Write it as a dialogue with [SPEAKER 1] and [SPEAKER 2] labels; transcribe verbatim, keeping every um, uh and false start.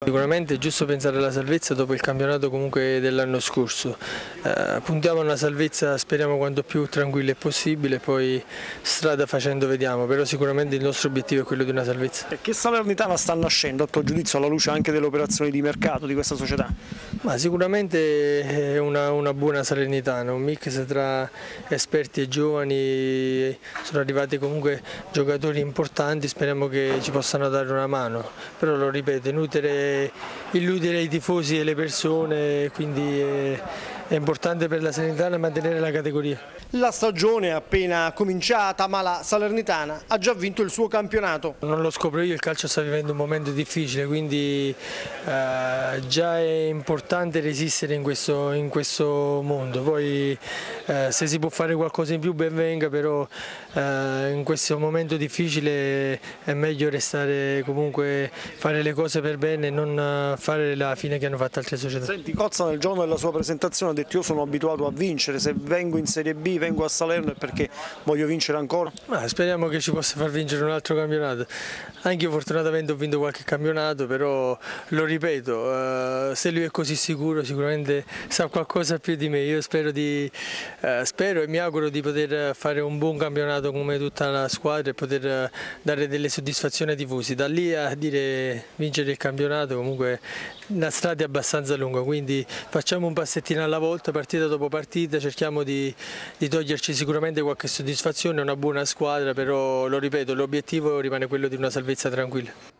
[SPEAKER 1] Sicuramente è giusto pensare alla salvezza dopo il campionato comunque dell'anno scorso. Eh, puntiamo a una salvezza, speriamo quanto più tranquilla è possibile, poi strada facendo vediamo, però sicuramente il nostro obiettivo è quello di una salvezza.
[SPEAKER 2] E che Salernitana sta nascendo, a tuo giudizio, alla luce anche delle operazioni di mercato di questa società?
[SPEAKER 1] Ma sicuramente è una, una buona Salernitana, un mix tra esperti e giovani, sono arrivati comunque giocatori importanti, speriamo che ci possano dare una mano, però lo ripeto, inutile illudere i tifosi e le persone, quindi è, è importante per la Salernitana mantenere la categoria.
[SPEAKER 2] La stagione è appena cominciata, ma la Salernitana ha già vinto il suo campionato.
[SPEAKER 1] Non lo scopro io, il calcio sta vivendo un momento difficile, quindi eh, già è importante resistere in questo, in questo mondo. Poi eh, se si può fare qualcosa in più ben venga, però eh, in questo momento difficile è meglio restare comunque, fare le cose per bene e non fare la fine che hanno fatto altre società.
[SPEAKER 2] Senti, Cozza nel giorno della sua presentazione ha detto: io sono abituato a vincere, se vengo in Serie B, vengo a Salerno è perché voglio vincere ancora.
[SPEAKER 1] Ma speriamo che ci possa far vincere un altro campionato. Anche io fortunatamente ho vinto qualche campionato, però lo ripeto, eh, se lui è così sicuro sicuramente sa qualcosa più di me. Io spero, di, eh, spero e mi auguro di poter fare un buon campionato come tutta la squadra e poter dare delle soddisfazioni ai tifosi. Da lì a dire vincere il campionato comunque la strada è abbastanza lunga, quindi facciamo un passettino alla volta, partita dopo partita, cerchiamo di, di toglierci sicuramente qualche soddisfazione, è una buona squadra, però lo ripeto, l'obiettivo rimane quello di una salvezza tranquilla.